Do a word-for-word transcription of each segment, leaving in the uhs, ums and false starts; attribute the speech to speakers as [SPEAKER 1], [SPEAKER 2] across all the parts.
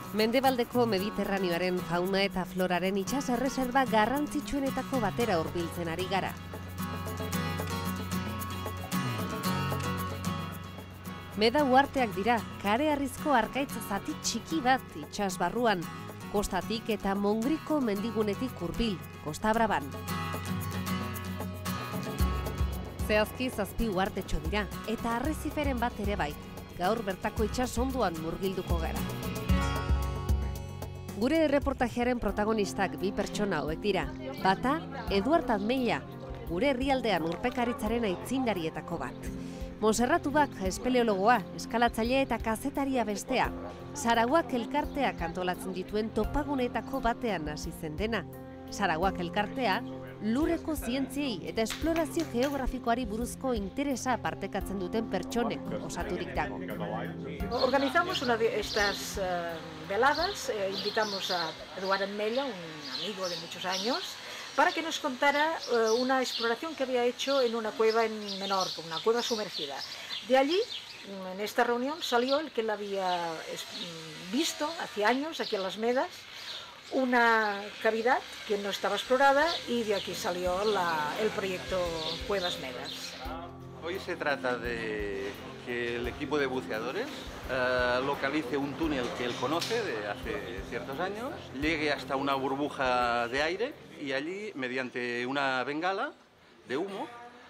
[SPEAKER 1] Mendebaldeko Mediterraneoaren fauna eta floraren itsas erreserba garrantzitsuenetako batera hurbiltzen ari gara. Meda uharteak dira, kareharrizko harkaitz zati txiki bat itsas barruan, kostatik eta Mongriko mendigunetik hurbil, Kosta Braban. Zehazki zazpi uhartetxo dira, eta arreziferen bat ere bai, gaur bertako itsas ondoan murgilduko gara. Gure erreportajearen protagonistak bi pertsona hauek dira. Bata, Eduard Admeia, gure herrialdean urpekaritzaren aitzindarietako bat. Monserrat Ubak, espeleologoa, eskalatzailea eta kazetaria bestea. Sarauak elkarteak antolatzen dituen topagunetako batean hasi zen dena. Sarauak elkartea, lurreko zientziei eta esplorazio geografikoari buruzko interesa partekatzen duten pertsonek osaturik dago.
[SPEAKER 2] Organizamos una de estas uh, veladas, eh, invitamos a Eduard Admeia, un amigo de muchos años, para que nos contara uh, una exploración que había hecho en una cueva en Menorca, una cueva sumergida. De allí, en esta reunión, salió el que él había visto hace años aquí en Las Medas, una cavidad que no estaba explorada, y de aquí salió la, el proyecto Cuevas Medas.
[SPEAKER 3] Hoy se trata de que el equipo de buceadores eh, localice un túnel que él conoce de hace ciertos años, llegue hasta una burbuja de aire y allí, mediante una bengala de humo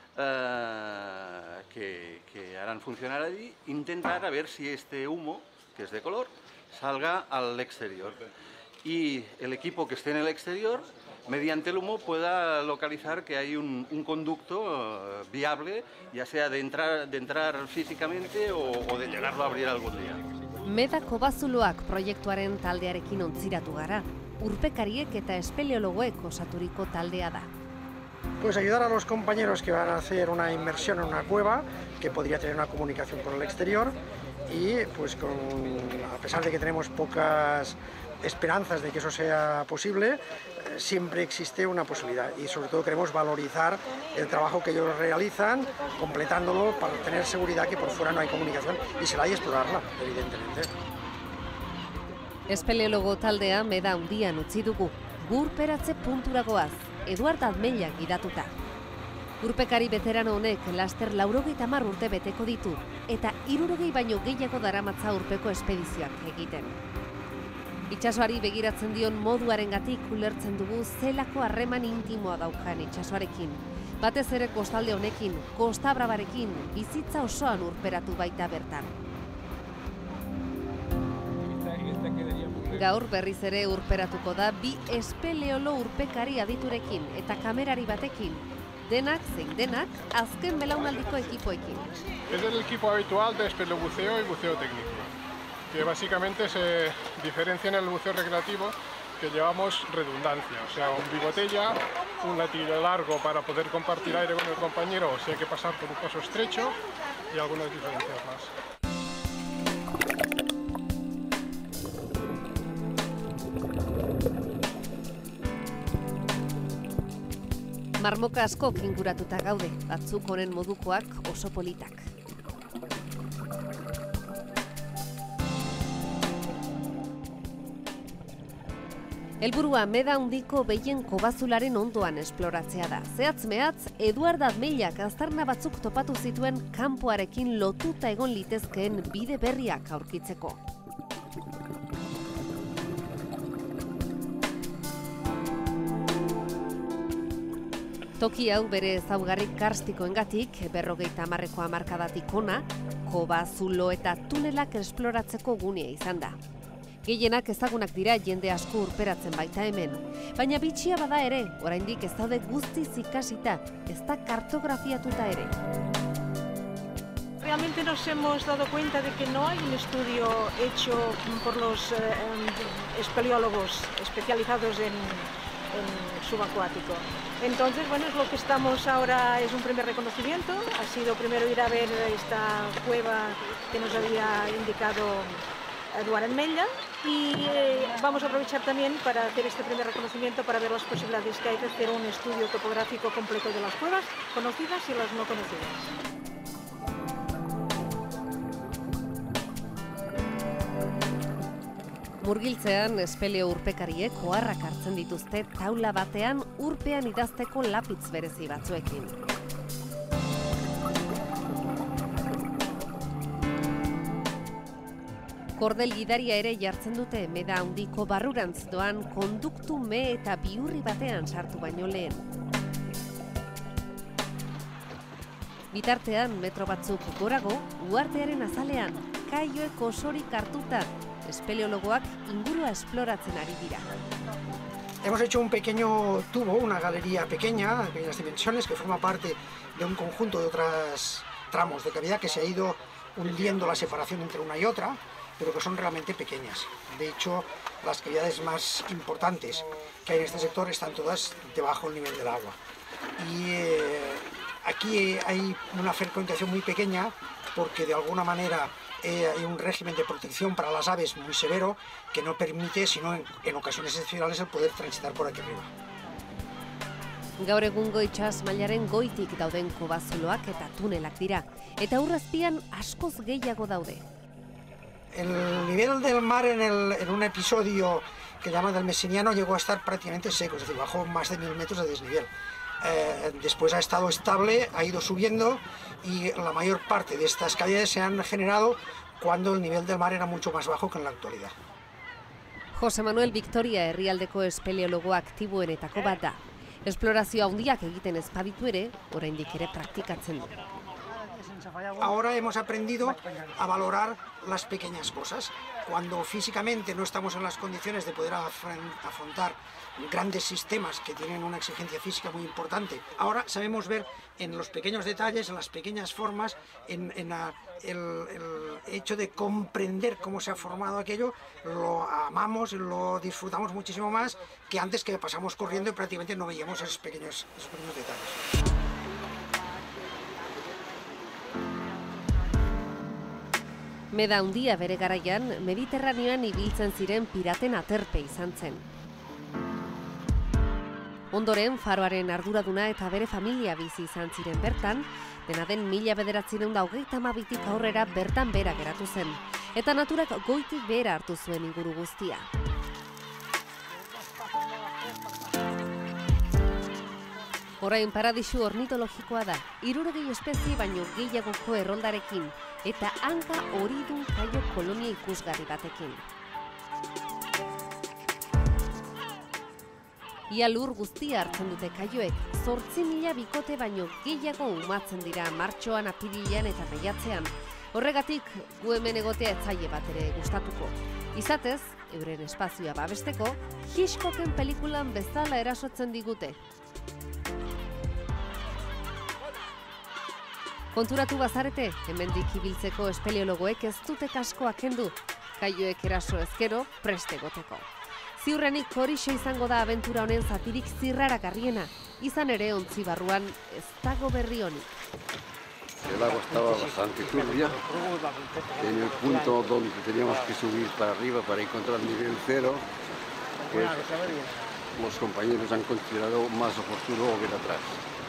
[SPEAKER 3] eh, que, que harán funcionar allí, intentar a ver si este humo, que es de color, salga al exterior. Y el equipo que esté en el exterior, mediante el humo, pueda localizar que hay un, un conducto uh, viable, ya sea de entrar, de entrar físicamente o, o de llegarlo a abrir algún día.
[SPEAKER 1] Meda Kobazuloak proiektuaren taldearekin ontziratu gara. Urpekariek eta espeleologoek osaturiko taldea da.
[SPEAKER 4] Pues ayudar a los compañeros que van a hacer una inmersión en una cueva, que podría tener una comunicación con el exterior, y pues con, a pesar de que tenemos pocas esperanzas de que eso sea posible, eh, siempre existe una posibilidad, y sobre todo queremos valorizar el trabajo que ellos realizan, completándolo para tener seguridad que por fuera no hay comunicación, y será y explorarla, evidentemente.
[SPEAKER 1] Espeleologo taldea Meda handian utzi dugu, gurperatze puntura goaz, Eduard Admeia gidatuta. Urpekari veterano honek laster laurogeita hamar urte beteko ditu, eta hirurogei baino gehiago daramatza urpeko espedizioak egiten. Itsasoari begiratzen dion moduarengatik ulertzen dugu zelako harreman intimoa daukan itsasoarekin. Batez ere kostalde honekin, Kosta Brabarekin, bizitza osoan urperatu baita bertan. Gaur berriz ere urperatuko da bi espeleolo urpekari aditurekin eta kamerari batekin. Denak zein denak azken belaunaldiko ekipoekin.
[SPEAKER 5] Es el equipo habitual de espeleobuceo y buceo técnico, que básicamente se diferencia en el buceo recreativo, que llevamos redundancia, o sea, un bigotella, un latido largo para poder compartir aire con el compañero si hay que pasar por un paso estrecho, y algunas diferencias más.
[SPEAKER 1] Marmoka askok inguratuta gaude, batzuk honen modukoak oso politak. Helburua Meda handiko behien kobazularen ondoan esploratzea da. Zehatz mehatz, Eduard Admeiak aztarna batzuk topatu zituen kanpoarekin lotuta egon litezkeen bide berriak aurkitzeko. Toki hau bere ezaugarri karstikoengatik, berrogeita hamarreko hamarkadatik hona, kobazulo eta tunelak esploratzeko gunea izan da. Gehienak ezagunak dira jende asko urperatzen baita hemen, baina bitxia bada ere, oraindik ez daude guztiz ikasita, ez da kartografiatuta ere.
[SPEAKER 2] Realmente nos hemos dado cuenta de que no hay un estudio hecho por los eh, espeleólogos especializados en, en subacuático. Entonces, bueno, es lo que estamos ahora, es un primer reconocimiento. Ha sido primero ir a ver esta cueva que nos había indicado Eduard Admeia, y eh, vamos a aprovechar también para hacer este primer reconocimiento para ver las posibilidades que hay de hacer un estudio topográfico completo de las cuevas conocidas y las no conocidas.
[SPEAKER 1] Murgiltzean, espeleo urpekariek oharrak hartzen dituzte taula batean urpean idazteko lapitz berezi batzuekin. Kordel gidaria ere jartzen dute meda handiko barrurantz doan konduktu me eta bihurri batean sartu baino lehen. Bitartean, metro batzuk gorago, uhartearen azalean, kaioek osorik hartuta, espeleologoak ingurua esploratzen ari dira.
[SPEAKER 4] Hemos hecho un pequeño tubo, una galería pequeña, de pequeñas dimensiones, que forma parte de un conjunto de otros tramos de cavidad que se ha ido hundiendo la separación entre una y otra, pero que son realmente pequeñas. De hecho, las cavidades más importantes que hay en este sector están todas debajo del nivel del agua. Y eh, aquí hay una frecuentación muy pequeña porque de alguna manera eh, hay un régimen de protección para las aves muy severo que no permite, sino en, en ocasiones excepcionales, el poder transitar por aquí arriba.
[SPEAKER 1] Gaur egungo itsas mailaren goitik dauden kobazuloak eta tunelak dira, eta ur azpian askoz gehiago daude.
[SPEAKER 4] El nivel del mar en, el, en un episodio que llaman del Messiniano llegó a estar prácticamente seco, es decir, bajó más de mil metros de desnivel. Eh, después ha estado estable, ha ido subiendo y la mayor parte de estas cavidades se han generado cuando el nivel del mar era mucho más bajo que en la actualidad.
[SPEAKER 1] Jose Manuel Victoria herrialdeko espeleologo aktiboenetako bat da. Esplorazio handiak egiten ez baditu ere, oraindik ere praktikatzen du.
[SPEAKER 4] Ahora hemos aprendido a valorar las pequeñas cosas. Cuando físicamente no estamos en las condiciones de poder afrontar grandes sistemas que tienen una exigencia física muy importante, ahora sabemos ver en los pequeños detalles, en las pequeñas formas, en, en la, el, el hecho de comprender cómo se ha formado aquello, lo amamos, lo disfrutamos muchísimo más que antes, que pasamos corriendo y prácticamente no veíamos esos pequeños, esos pequeños detalles.
[SPEAKER 1] Meda handia bere garaian, Mediterraneoan ibiltzen ziren piraten aterpe izan zen. Ondoren, faroaren arduraduna eta bere familia bizi izan ziren bertan, dena den mila bederatziehun eta hogeita hamabitik aurrera bertan bera geratu zen, eta naturak goitik behera hartu zuen inguru guztia. Orain paradisu ornitologikoa da, hirurogei espezie baino gehiagoko erroldarekin, eta hanka horidun kaio kolonia ikusgarri batekin. Ia lur guztia hartzen dute kaioek, zortzi mila bikote baino gehiago umatzen dira martxoan, apirilean eta maiatzean. Horregatik, gu hemen egotea ez zaie bat ere gustatuko. Izatez, euren espazioa babesteko, Hitchcocken pelikulan bezala erasotzen digute. Konturatu bazarete, hemendik ibiltzeko espeleologoek ez dute kaskoa kendu, kaioek eraso ezkero preste egoteko. Ziurrenik horixe izango da abentura honen zatirik zirraragarriena, izan ere ontzi barruan ez dago berri honik.
[SPEAKER 6] El agua estaba bastante turbia, en el punto donde teníamos que subir para arriba para encontrar el nivel cero, pues los compañeros han considerado más oportuno volver atrás.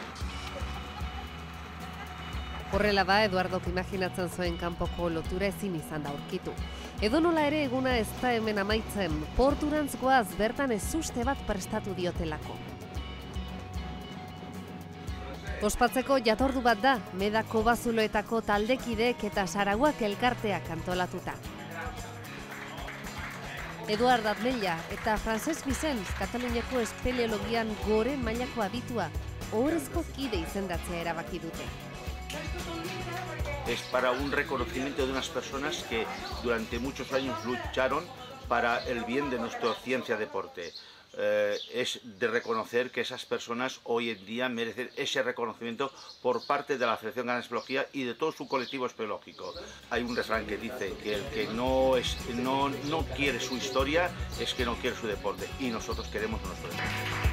[SPEAKER 1] Horrela da, Eduardok imaginatzen zuen kanpoko lotura ezin izan da aurkitu. Edonola ere eguna ez da hemen amaitzen, porturantz goaz bertan ezuste bat prestatu diotelako. Ospatzeko jatordu bat da, Medako bazuloetako taldekideek eta Sarauak elkarteak antolatuta. Eduard Admella eta Francesc Vicens, Kataluniako espeleologian gore mailako aditua, ohorezko kide izendatzea erabaki dute.
[SPEAKER 7] Es para un reconocimiento de unas personas que durante muchos años lucharon para el bien de nuestra ciencia deporte. Eh, es de reconocer que esas personas hoy en día merecen ese reconocimiento por parte de la Federación Canaria de Espeleología y de todo su colectivo espeleológico. Hay un refrán que dice que el que no, es, no, no quiere su historia es que no quiere su deporte, y nosotros queremos nuestro deporte.